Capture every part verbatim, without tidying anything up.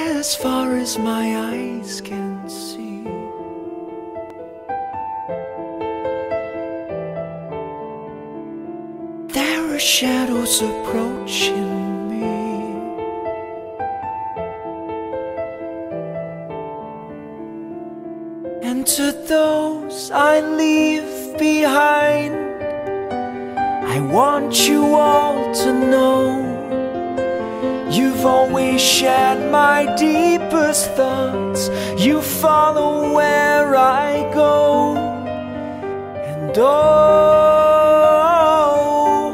as far as my eyes can see. There are shadows approaching me, and to those I leave behind, I want you all to know you've always shared my deepest thoughts. You follow where I go, and oh,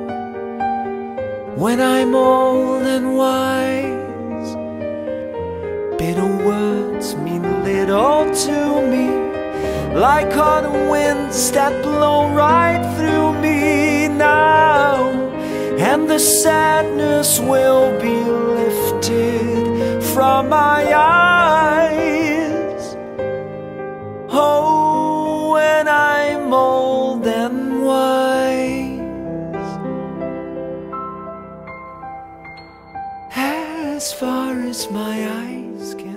when I'm old and wise, bitter words mean little to me, like autumn winds that blow right through me now. And the sadness will be lifted from my eyes. Oh, when I'm old and wise, as far as my eyes can